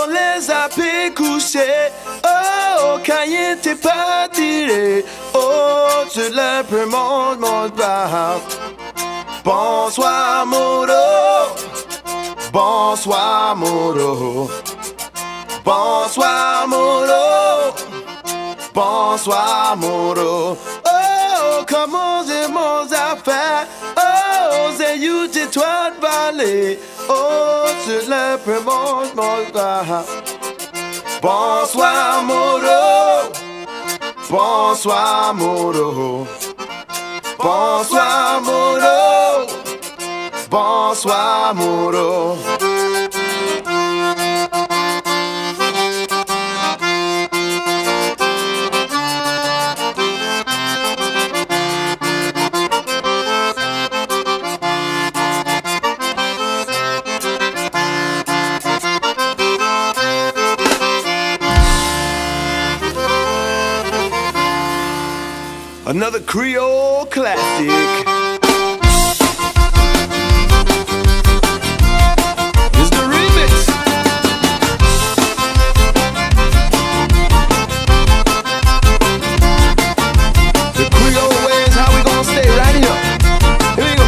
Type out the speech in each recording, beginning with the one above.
sont les appels couchés. Oh, quand il était pas tiré. Oh, je le monde pas. Bonsoir, Modo. Bonsoir, Modo. Bonsoir, Modo. Bonsoir, Modo. Oh, comment j'ai mon affaire. Oh, c'est you, j'ai toi de balai. Oh, je le monde pas. Bonsoir, Modo. Bonsoir, Modo. Bonsoir, Modo. Bonsoir, Modo. Another Creole classic. It's the remix. The Creole way is how we gonna stay right here. Here we go.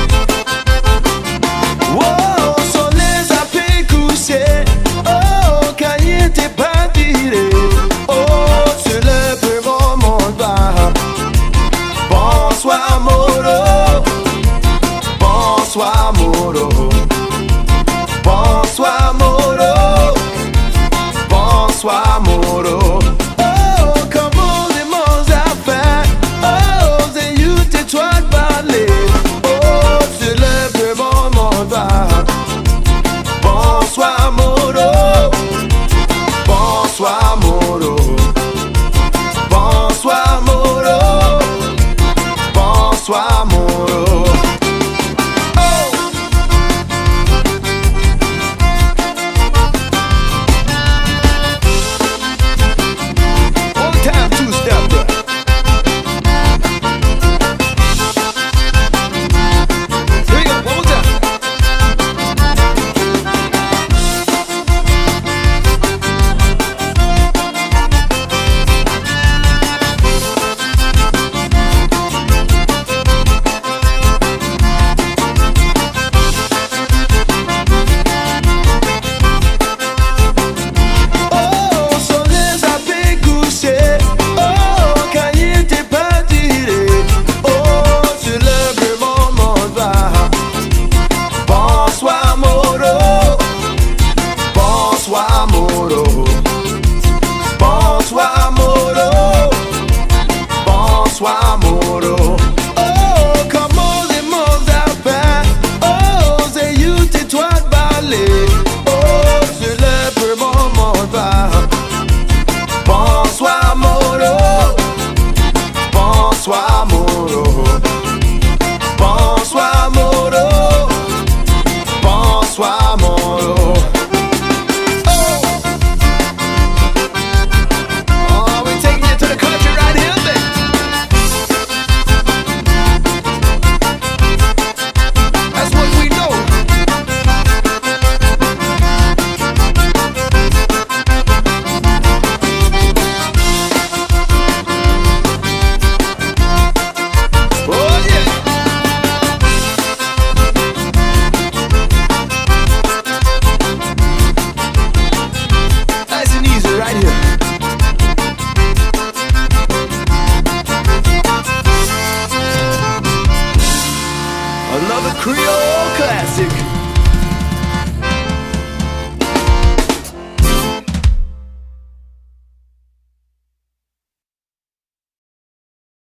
Wow, sont les appels couchés. Oh, quand il était pas tiré. Oh, sur le peu mon bas. Bonsoir, Modo. Bonsoir, Modo. Bonsoir, Modo. Bonsoir, Modo. Oh, comment les mots affaires. Oh, c'est you, t'es toi de parler. Oh, je le peux mon bas. Bonsoir, Modo. Bonsoir, Modo. Bonsoir, Modo. Bonsoir, Modo. Oh. One time, two-step. Here we go, one more time. Bonsoir, Modo. Bonsoir, Modo. Bonsoir, Modo. Oh, comment les mots affaires. Oh, c'est you, t'es toi de balai. Oh, je le peux mon pas. Bonsoir, Modo. Bonsoir, Modo. Bonsoir, Modo. Bonsoir, Modo. Another Creole classic.